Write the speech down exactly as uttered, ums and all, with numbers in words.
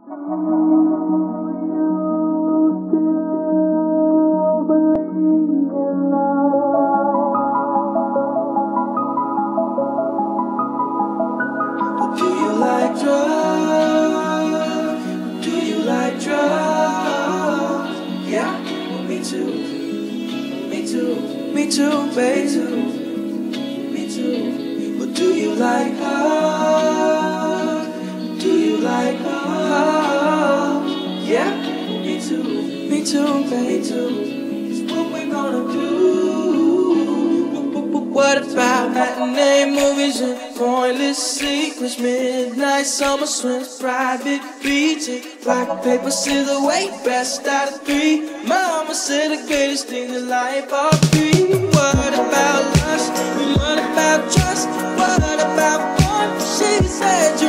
Do you like drugs? Do you like drugs? Yeah, well, me too. Me too. Me too, baby. Me too. But do you like her? Do you like her? Yeah, me too. Me too, baby. It's what we're gonna do. What about matinee movies and pointless secrets? Midnight summer swims, private beaches, black paper silhouette, best out of three. Mama said the greatest thing in life are three. What about lust? What about trust? What about fun? She said you